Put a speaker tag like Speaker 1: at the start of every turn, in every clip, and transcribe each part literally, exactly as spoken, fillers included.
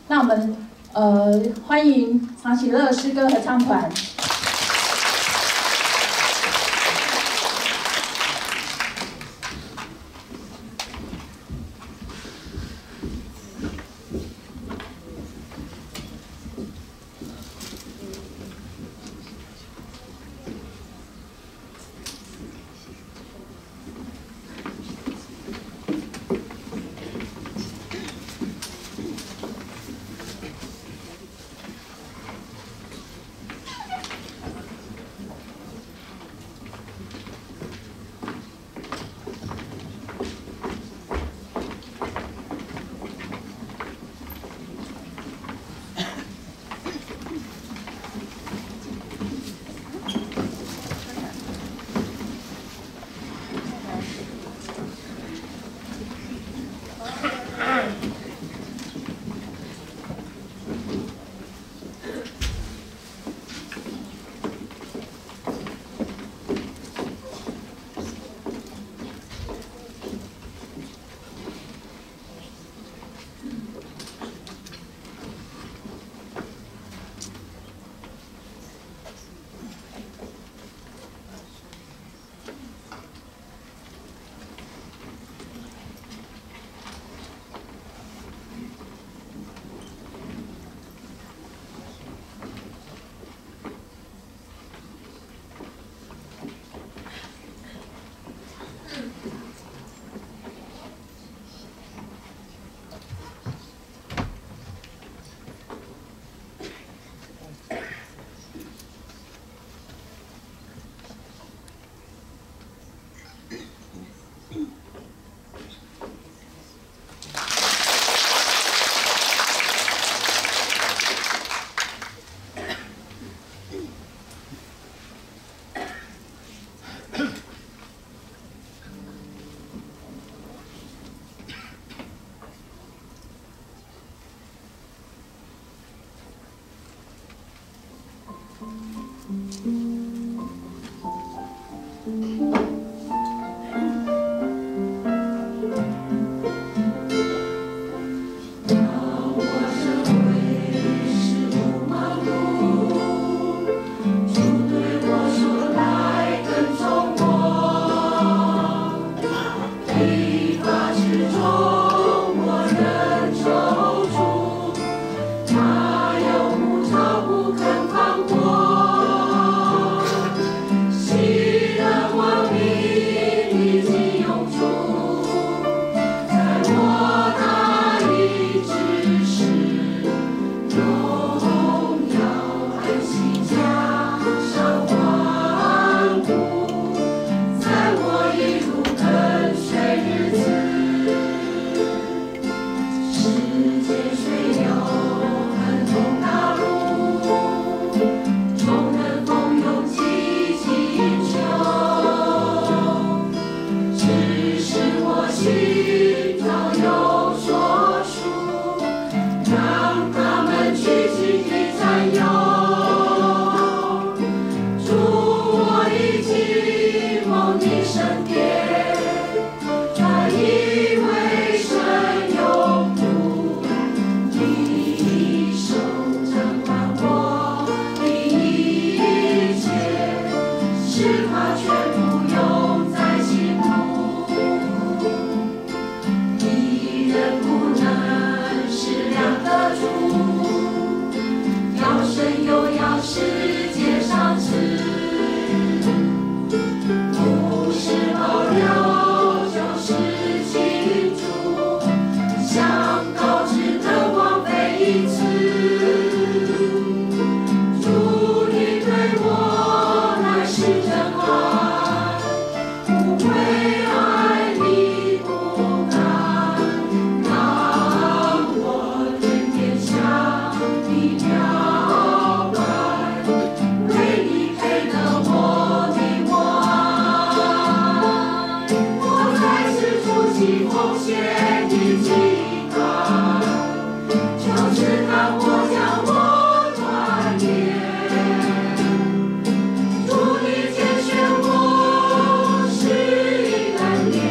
Speaker 1: 那我们呃欢迎常喜乐诗歌合唱团。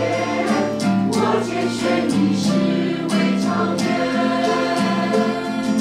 Speaker 2: 拣选你是为长远。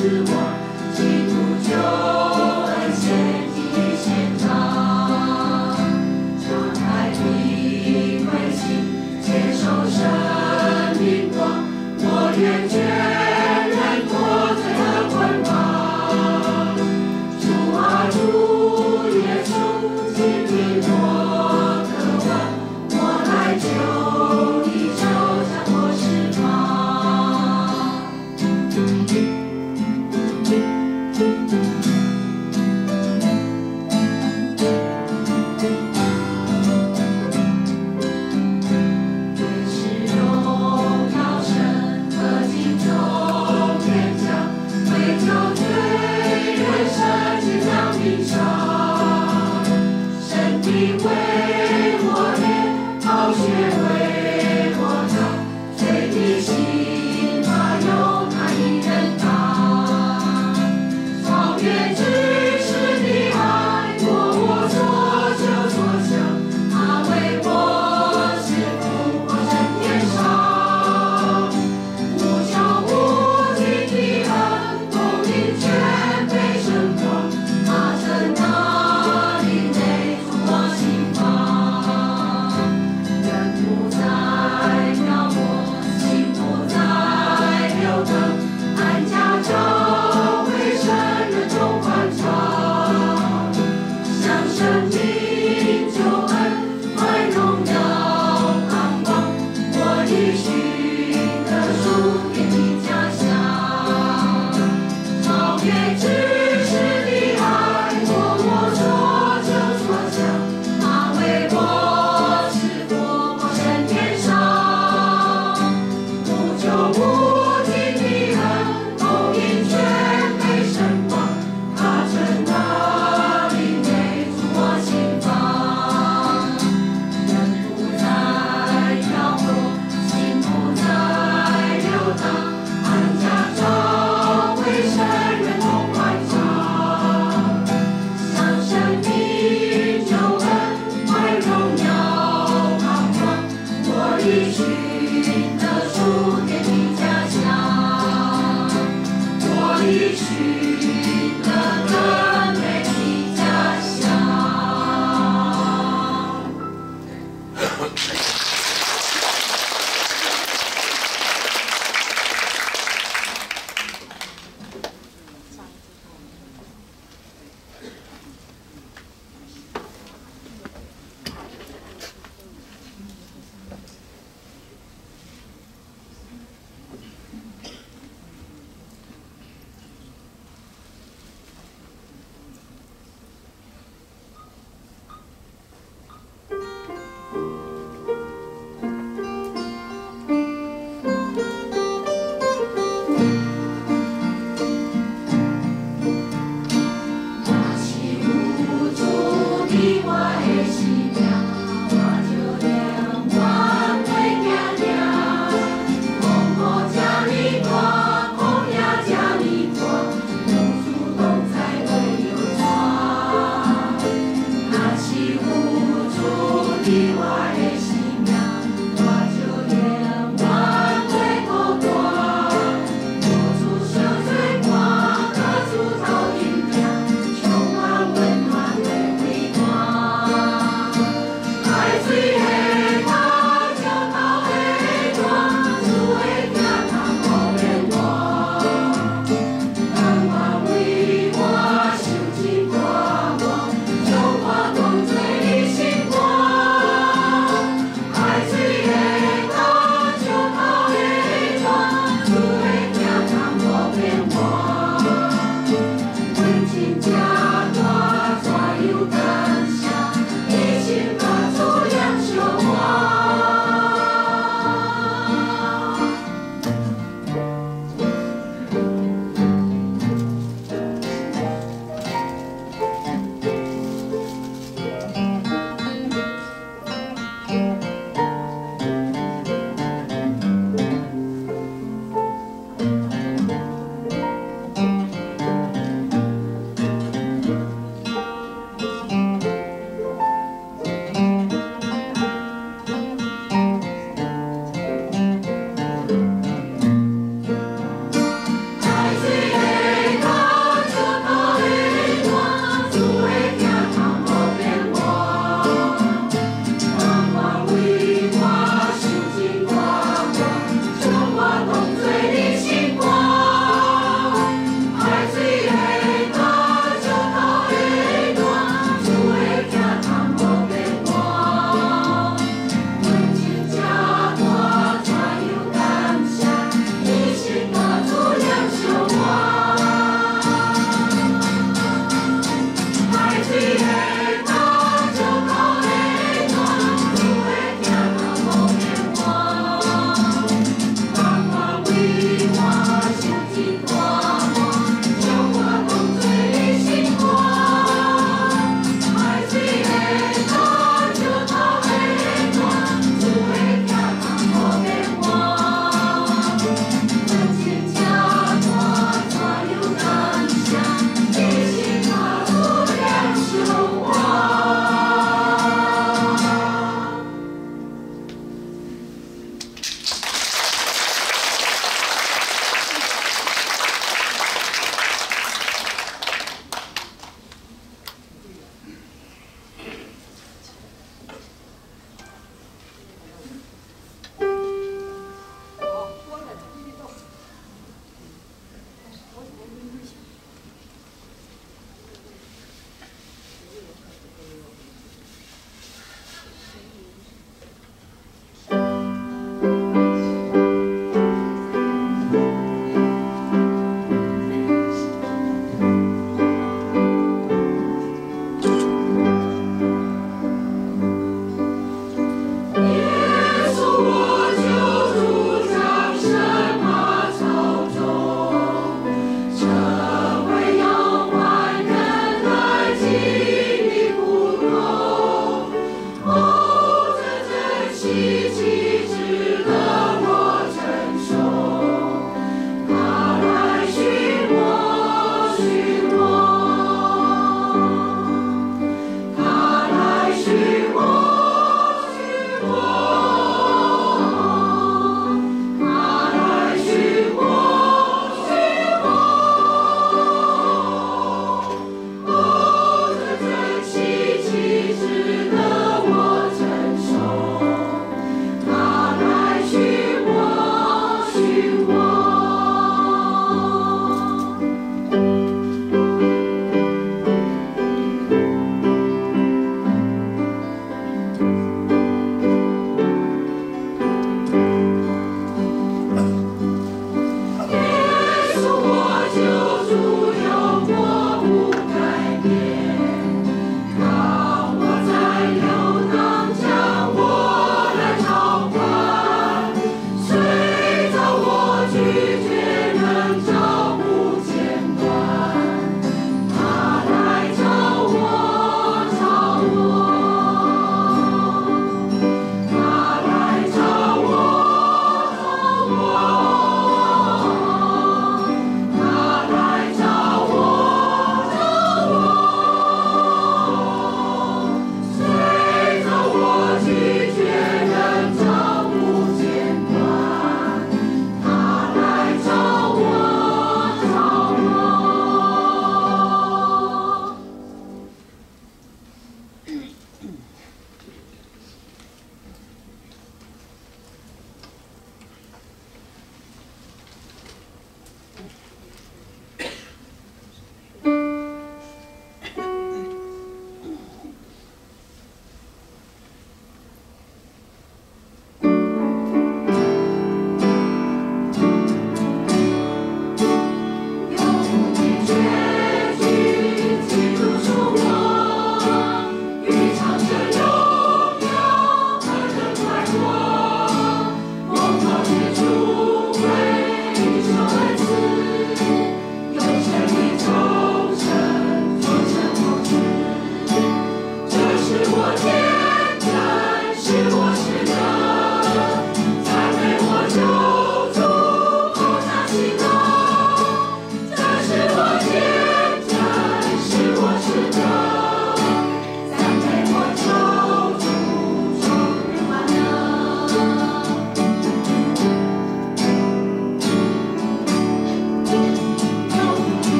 Speaker 2: 是我基督救恩献祭献上，敞开灵魂心，接受生命光，我愿全然脱罪的捆绑。主啊，主耶稣，今天我渴望，我来求你就将我释放。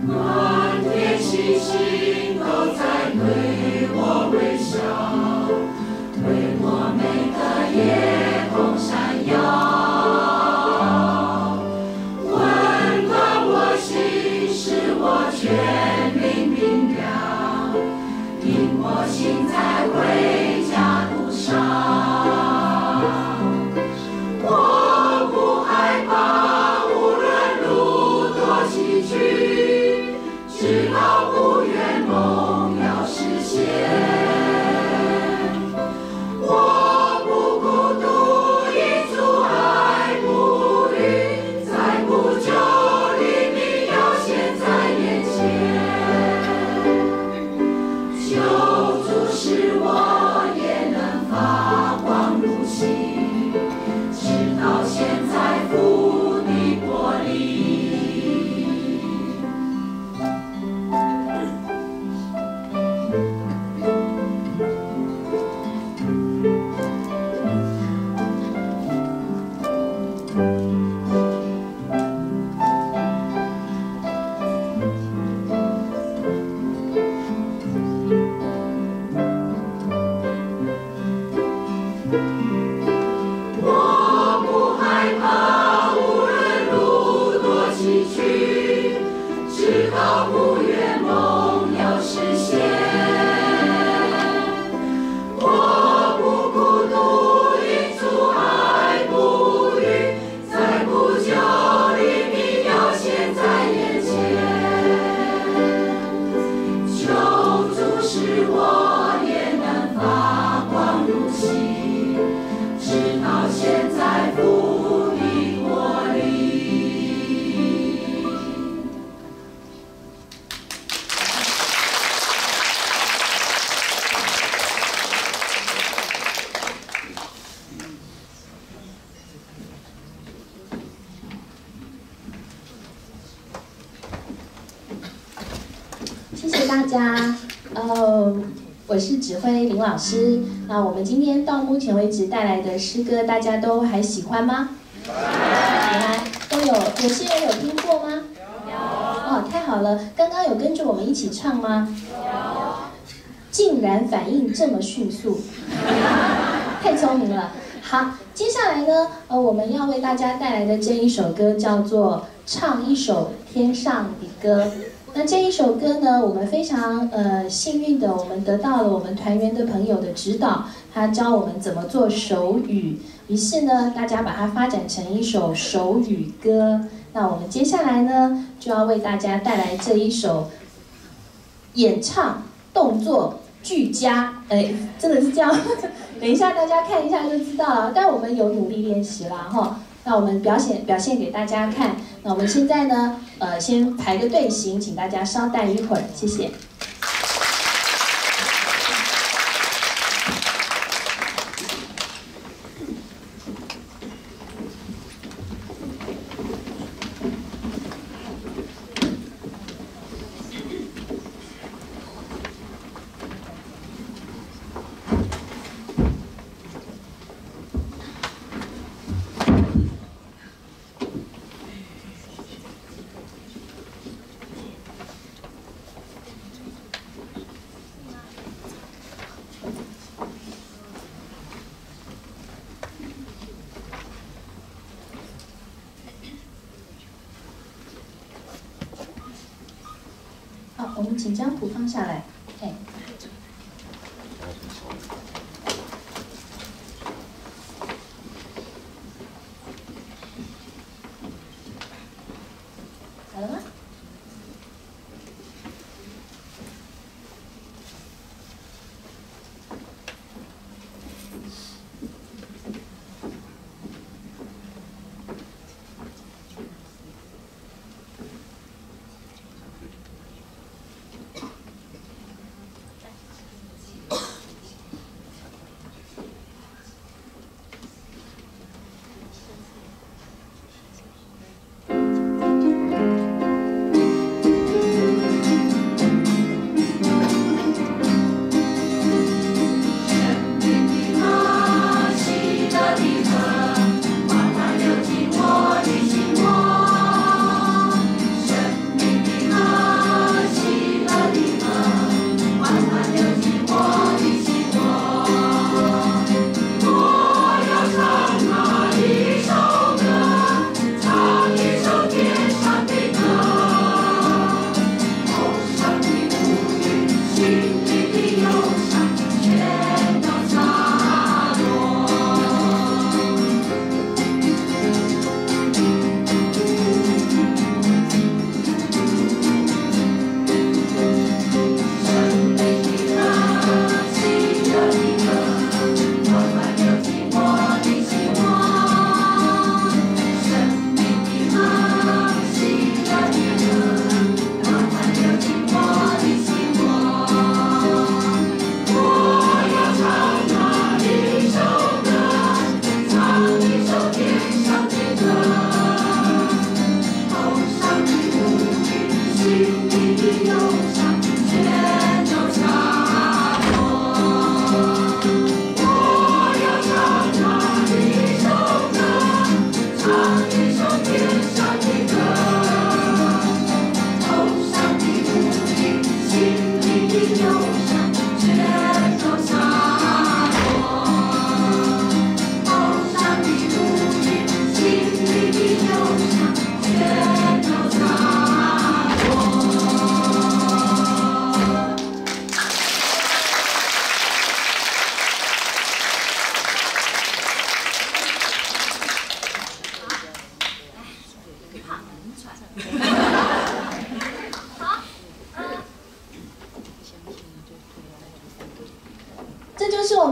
Speaker 2: 满天星星都在对我微笑，为我每个夜空闪耀。温暖我心，使我全灵明了，引我行在回家路上。我不害怕，无论路多崎岖，直到不愿梦要实现。我不孤独，因主爱不渝，在不久黎明要现在眼前。求主使我也能发光如星，直到现在父的国里。我不害怕，无论路多崎岖，直到不愿梦要实现。我不孤独，因主爱不渝，在不久黎明要现在眼前。求主使我也能发光如星，直到现在父的国里。
Speaker 3: 谢谢大家。呃，我是指挥林老师。那我们今天到目前为止带来的诗歌，大家都还喜欢吗？喜欢。都有，有些人有听过吗？有。哦，太好了！刚刚有跟着我们一起唱吗？有。竟然反应这么迅速，太聪明了。好，接下来呢，呃，我们要为大家带来的这一首歌叫做《唱一首天上的歌》。那这一首歌呢，我们非常呃幸运的，我们得到了我们团员的朋友的指导，他教我们怎么做手语，于是呢，大家把它发展成一首手语歌。那我们接下来呢，就要为大家带来这一首演唱动作俱佳，哎，真的是这样。等一下大家看一下就知道了，但我们有努力练习啦哈。那我们表现表现给大家看。那我们现在呢，呃，先排个队形，请大家稍待一会儿，谢谢。好，我们请将谱放下来。哎，好了吗？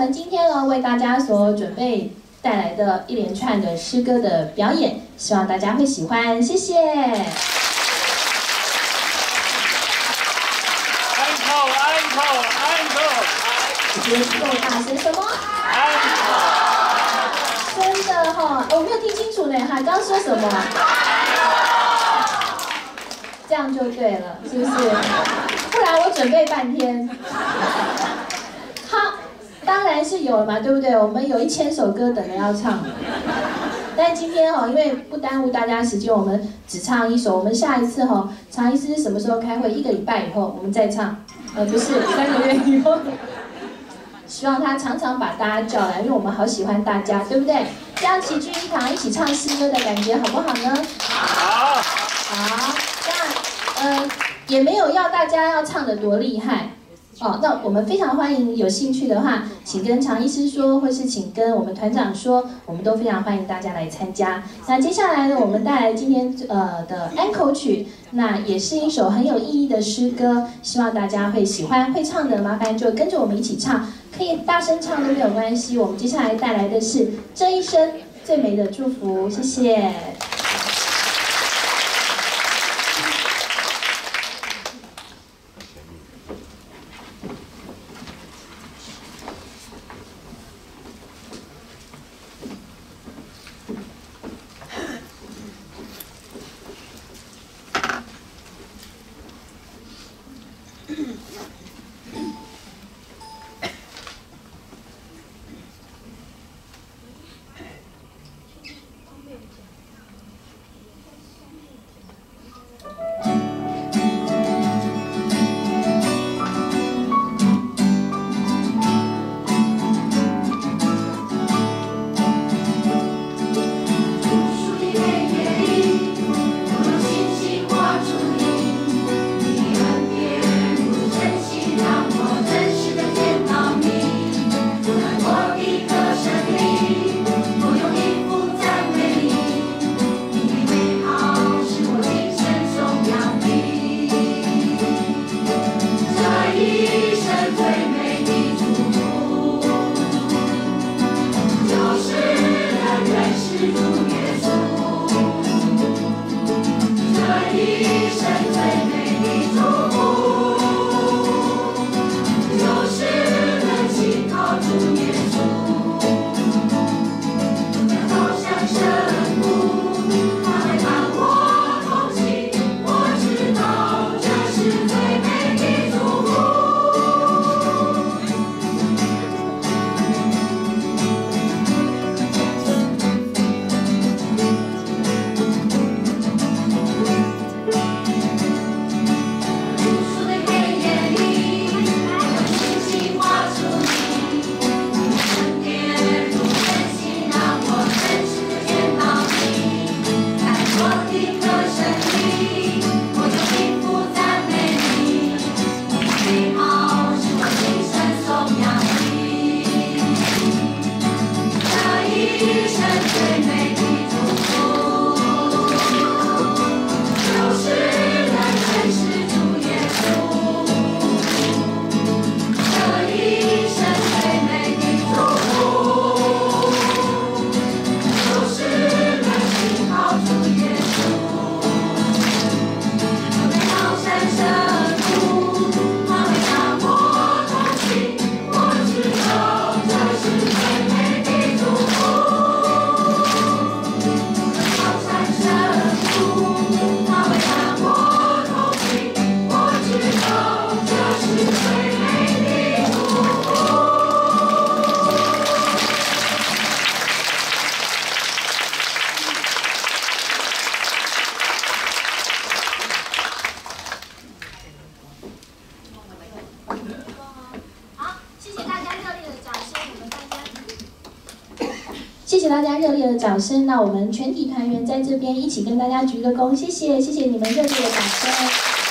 Speaker 3: 们今天呢为大家所准备带来的一连串的诗歌的表演，希望大家会喜欢，谢谢。
Speaker 4: 安口安口安口，
Speaker 3: 别够大声，什么？
Speaker 4: 安口，
Speaker 3: 真的哈、哦，我没有听清楚呢，哈，刚刚说什么？这样就对了，是不是？不然我准备半天。好，当然是有了嘛，对不对？我们有一千首歌等着要唱。但今天哈、哦，因为不耽误大家时间，我们只唱一首。我们下一次哈、哦，常医师什么时候开会？一个礼拜以后我们再唱，呃，不是三个月以后。希望他常常把大家叫来，因为我们好喜欢大家，对不对？这样齐聚一堂，一起唱诗歌的感觉好不好呢？
Speaker 4: 好，
Speaker 3: 好，那呃也没有要大家要唱得多厉害哦。那我们非常欢迎有兴趣的话，请跟常医师说，或是请跟我们团长说，我们都非常欢迎大家来参加。那接下来呢，我们带来今天呃的安口曲，那也是一首很有意义的诗歌，希望大家会喜欢，会唱的麻烦就跟着我们一起唱。可以大声唱都没有关系。我们接下来带来的是这一生最美的祝福，谢谢。谢谢大家热烈的掌声，那我们全体团员在这边一起跟大家鞠个躬，谢谢，谢谢你们热烈的掌声。